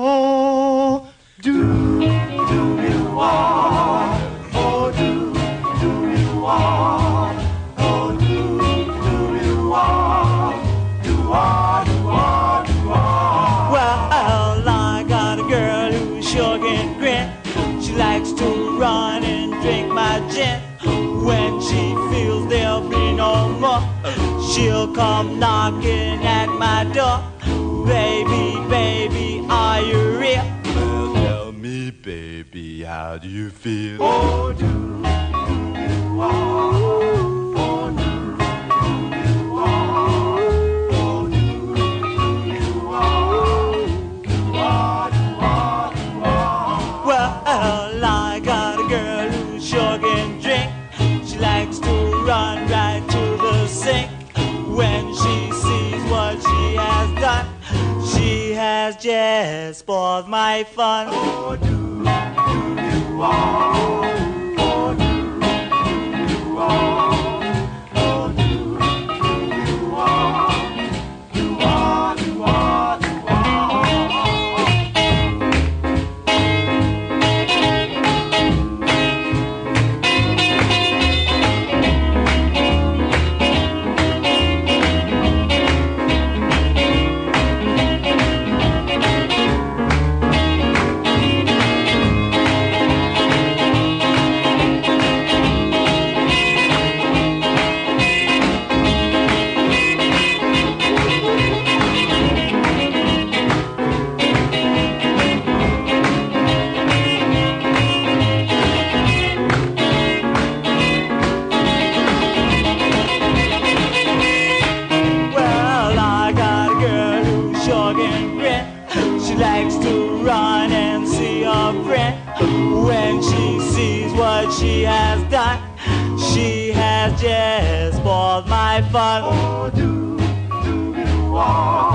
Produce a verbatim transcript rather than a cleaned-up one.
Oh, do, do you want? Oh, do, do you want? Oh, do, do you want? Do I, do I, do I? Well, I got a girl who sure can grin. She likes to run and drink my gin. When she feels there'll be no more, she'll come knocking at my door. Baby, baby, are you real? Well, tell me, baby, how do you feel? Oh, do, do you want? Oh, do, do you want? Oh, do, do you want? Do I, do I, do I? Well, I got a girl who sure can drink. She likes to run right to the sink. When she sees what she has done, she has just spoiled my fun. Oh, do, do you want? Oh, do, do you want? Oh, do, do you want? Do I, do I, do she has done. She has just spoiled my fun. Oh, do, do you want?